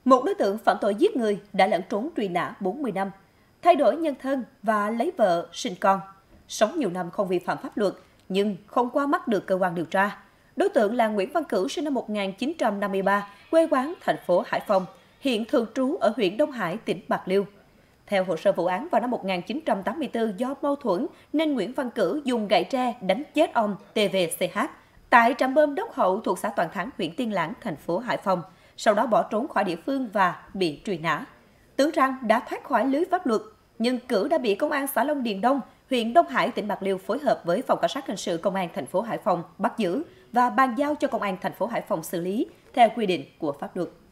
Một đối tượng phạm tội giết người đã lẩn trốn truy nã 40 năm, thay đổi nhân thân và lấy vợ, sinh con. Sống nhiều năm không vi phạm pháp luật, nhưng không qua mắt được cơ quan điều tra. Đối tượng là Nguyễn Văn Cửu, sinh năm 1953, quê quán thành phố Hải Phòng, hiện thường trú ở huyện Đông Hải, tỉnh Bạc Liêu. Theo hồ sơ vụ án, vào năm 1984, do mâu thuẫn nên Nguyễn Văn Cửu dùng gậy tre đánh chết ông TVCH tại trạm bơm Đốc Hậu thuộc xã Toàn Thắng, huyện Tiên Lãng, thành phố Hải Phòng. Sau đó bỏ trốn khỏi địa phương và bị truy nã. Tưởng rằng đã thoát khỏi lưới pháp luật, nhưng Cửu đã bị công an xã Long Điền Đông, huyện Đông Hải, tỉnh Bạc Liêu phối hợp với phòng cảnh sát hình sự công an thành phố Hải Phòng bắt giữ và bàn giao cho công an thành phố Hải Phòng xử lý theo quy định của pháp luật.